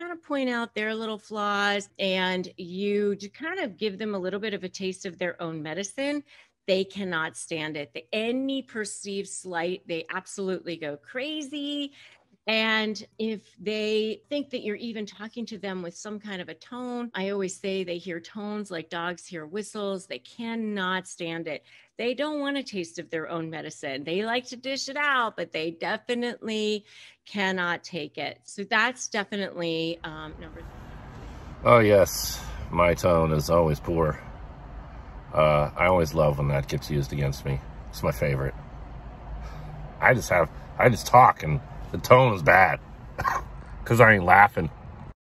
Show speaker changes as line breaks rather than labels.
kind of point out their little flaws, and you just kind of give them a little bit of a taste of their own medicine. They cannot stand it. Any perceived slight, they absolutely go crazy. And if they think that you're even talking to them with some kind of a tone, I always say they hear tones like dogs hear whistles. They cannot stand it. They don't want a taste of their own medicine. They like to dish it out, but they definitely cannot take it. So that's definitely number.
Oh yes, my tone is always poor. I always love when that gets used against me. It's my favorite. I just talk and the tone is bad because I ain't laughing.